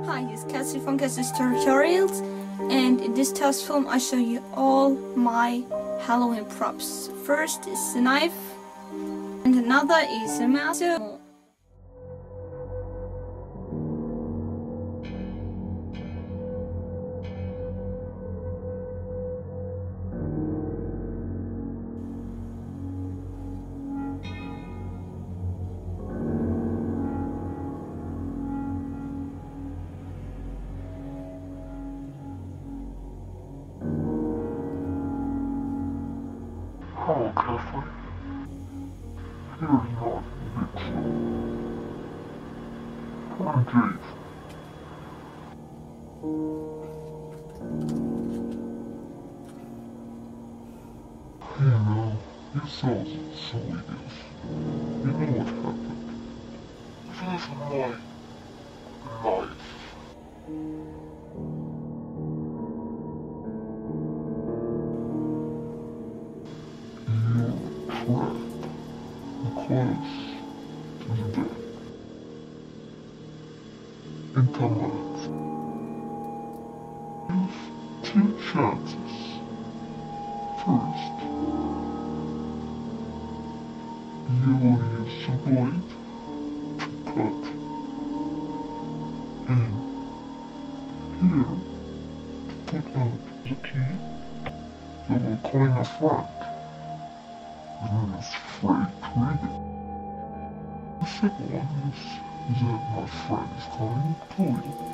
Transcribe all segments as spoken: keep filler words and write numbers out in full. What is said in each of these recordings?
Hi, it's Cassie from Cassie's Tutorials, and in this test film I show you all my Halloween props. First is the knife, and another is a mouse. So Hello, Catherine. Here's not Big Show. I'm Jake. You know, you sound so idiots. You know what happened. This is my life. Trapped and close to death. In combat, you have two chances. First, you will use the blade to cut in here to put out the key that will clean the front. And is afraid to read it. The second one is, is that my friend is calling to you.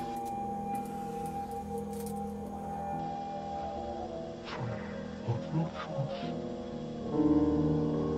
So, what's your choice?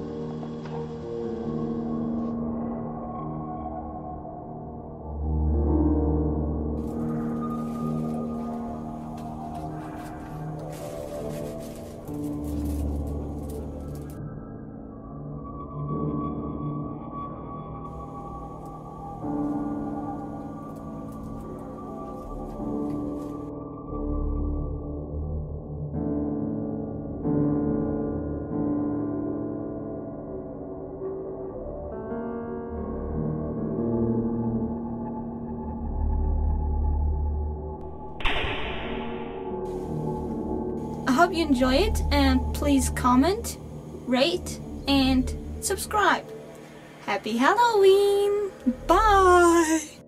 I hope you enjoy it, and please comment, rate, and subscribe. Happy Halloween! Bye!